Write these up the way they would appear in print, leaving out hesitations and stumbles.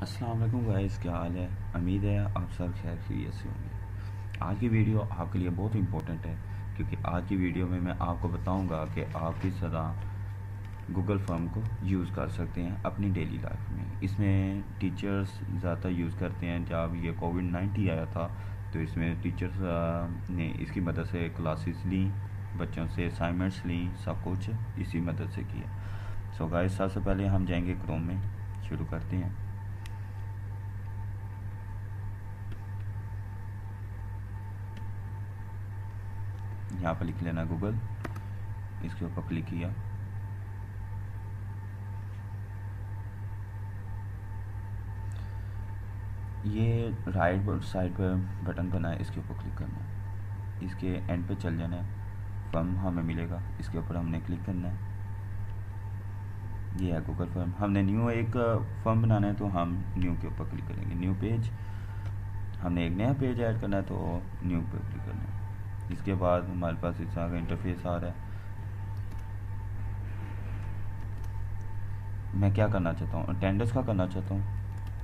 अस्सलाम वालेकुम गाइस, क्या हाल है। उम्मीद है आप सब खैर खैरियत से होंगे। आज की वीडियो आपके लिए बहुत इंपॉर्टेंट है क्योंकि आज की वीडियो में मैं आपको बताऊंगा कि आप किस तरह गूगल फॉर्म को यूज़ कर सकते हैं अपनी डेली लाइफ में। इसमें टीचर्स ज़्यादा यूज़ करते हैं। जब ये कोविड-19 आया था तो इसमें टीचर्स ने इसकी मदद से क्लासेस ली, बच्चों से असाइनमेंट्स ली, सब कुछ इसी मदद से किया। सो गाइस, सबसे पहले हम जाएंगे क्रोम में, शुरू करते हैं। यहाँ पर लिख लेना गूगल, इसके ऊपर क्लिक किया। ये राइट साइड पर बटन बना है, इसके ऊपर क्लिक करना है। इसके एंड पे चल जाना है, फॉर्म हमें मिलेगा, इसके ऊपर हमने क्लिक करना है। ये है गूगल फॉर्म। हमने न्यू एक फॉर्म बनाना है तो हम न्यू के ऊपर क्लिक करेंगे। न्यू पेज, हमने एक नया पेज ऐड करना है तो न्यू पे क्लिक करना है। इसके बाद हमारे पास इस तरह का इंटरफेस आ रहा है। मैं क्या करना चाहता हूँ, अटेंडेंस का करना चाहता हूँ।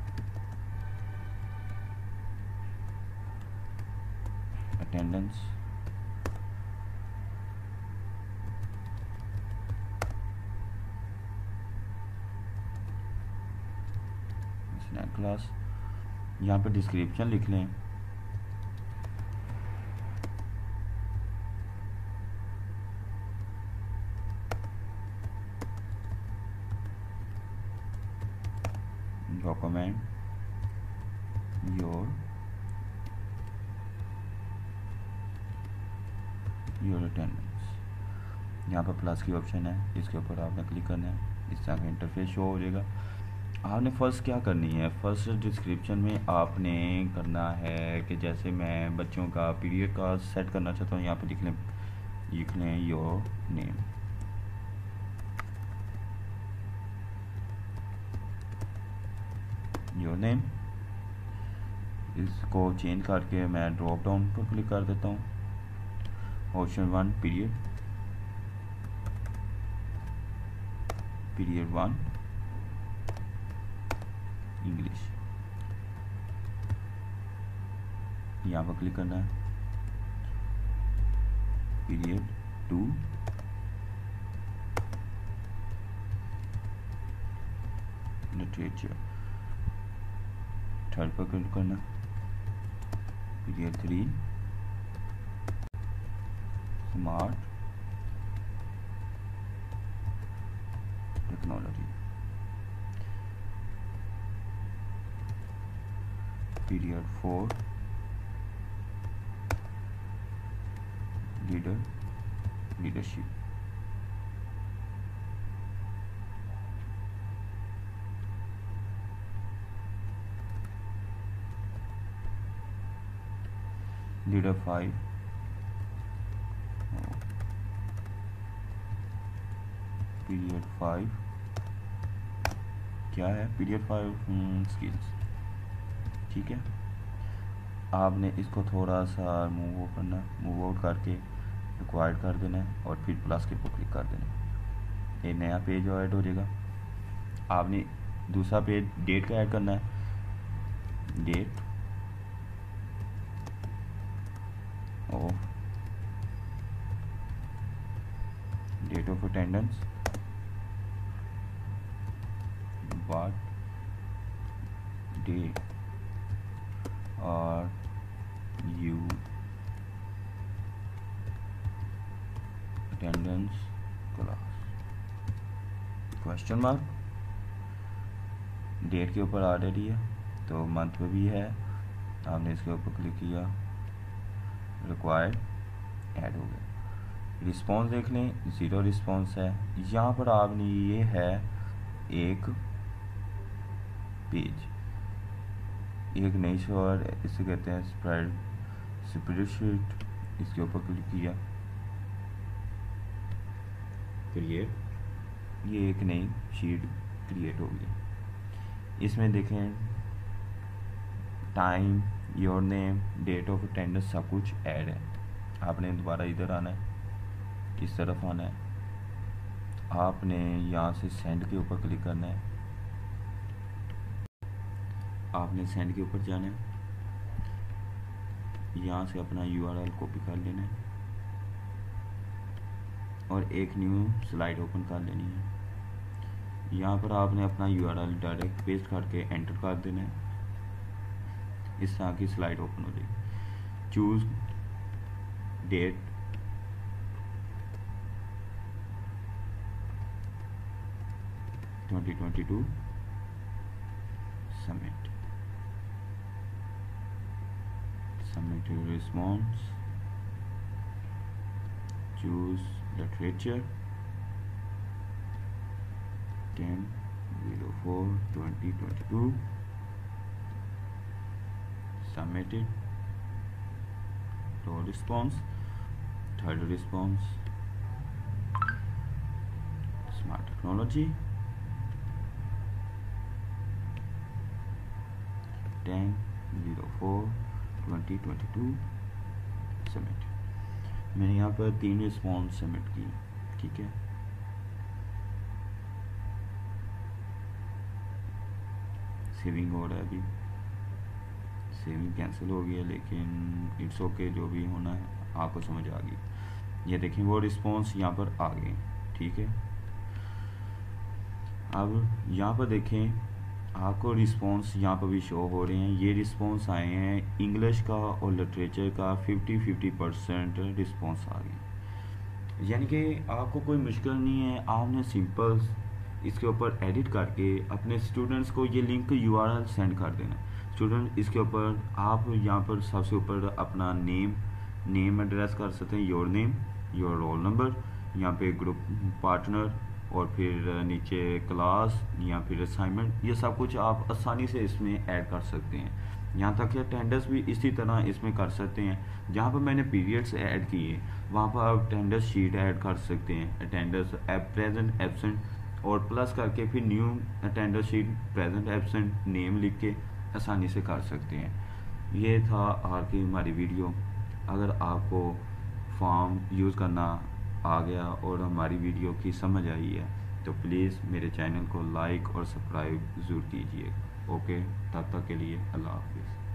Attendance, snack class. यहाँ पे डिस्क्रिप्शन लिख लें। Document your attendance. यहाँ पर प्लस की ऑप्शन है, इसके ऊपर आपने क्लिक करना है। इस तरह का इंटरफेस शो हो जाएगा। आपने फर्स्ट क्या करनी है, फर्स्ट डिस्क्रिप्शन में आपने करना है कि जैसे मैं बच्चों का पीरियड का सेट करना चाहता हूँ। यहाँ पे लिख लें योर नेम। योर नेम, इसको चेंज करके मैं ड्रॉप डाउन पर क्लिक कर देता हूँ। ऑप्शन 1 पीरियड 1 इंग्लिश, यहाँ पर क्लिक करना है। पीरियड 2 लिटरेचर, थर्ड पर क्लिक करना। Period 3 smart technology. Period 4 leadership. Leader 5 period 5 क्या है, पीरियड 5 स्किल्स। ठीक है, आपने इसको थोड़ा सा मूव आउट करके रिक्वायर्ड कर देना है और फिर प्लस के ऊपर क्लिक कर देना है। एक नया पेज ऐड हो जाएगा। आपने दूसरा पेज डेट का ऐड करना है। Date of attendance, what day are you attendance class, question mark. Date के ऊपर ऑलरेडी है तो मंथ में भी है, आपने इसके ऊपर क्लिक किया, रिक्वायर्ड ऐड हो गया। रिस्पॉन्स देख लें, 0 रिस्पॉन्स है। यहाँ पर आपने ये है एक पेज, एक नई शोर, इसे कहते हैं स्प्रेडशीट। इसके ऊपर क्लिक किया, क्रिएट, ये एक नई शीट क्रिएट हो गई। इसमें देखें time, your name, date of attendance, सब कुछ ऐड है। आपने दोबारा इधर आना है, इस तरफ आना है। आपने यहाँ से सेंड के ऊपर क्लिक करना है। आपने सेंड के ऊपर जाना है, यहाँ से अपना URL कॉपी कर लेना है और एक न्यू स्लाइड ओपन कर लेनी है। यहाँ पर आपने अपना URL डायरेक्ट पेस्ट करके एंटर कर देना है, इस तरह की स्लाइड ओपन हो जाएगी। Choose date, (2022) submit your response, choose literature, 10/04/2022, submitted. No response. Third response, smart technology, 10/04/2022, submit. मैंने यहाँ पर 3 रिस्पॉन्स सबमिट की, ठीक है। सेविंग हो रहा है, अभी सेविंग कैंसिल हो गया, लेकिन इट्स ओके, जो भी होना है आपको समझ आ गई। ये देखें वो रिस्पॉन्स यहाँ पर आ गए, ठीक है। अब यहाँ पर देखें आपको रिस्पॉन्स यहाँ पर भी शो हो रहे हैं। ये रिस्पॉन्स आए हैं इंग्लिश का और लिटरेचर का 50% रिस्पॉन्स आ गए। यानी कि आपको कोई मुश्किल नहीं है, आपने सिंपल इसके ऊपर एडिट करके अपने स्टूडेंट्स को ये लिंक URL सेंड कर देना। स्टूडेंट इसके ऊपर आप यहाँ पर सबसे ऊपर अपना नेम एड्रेस कर सकते हैं, your name, your roll number, यहाँ पे ग्रुप पार्टनर और फिर नीचे क्लास या फिर असाइनमेंट, ये सब कुछ आप आसानी से इसमें ऐड कर सकते हैं। यहाँ तक कि अटेंडेंस भी इसी तरह इसमें कर सकते हैं। जहाँ पर मैंने पीरियड्स ऐड किए वहाँ पर आप अटेंडेंस शीट ऐड कर सकते हैं, अटेंडेंस प्रेजेंट एब्सेंट, और प्लस करके फिर new attendance sheet present absent name लिख के आसानी से कर सकते हैं। ये था आज की हमारी वीडियो। अगर आपको फॉर्म यूज़ करना आ गया और हमारी वीडियो की समझ आई है तो प्लीज़ मेरे चैनल को लाइक और सब्सक्राइब ज़रूर कीजिएगा। ओके, तब तक के लिए अल्लाह हाफिज़।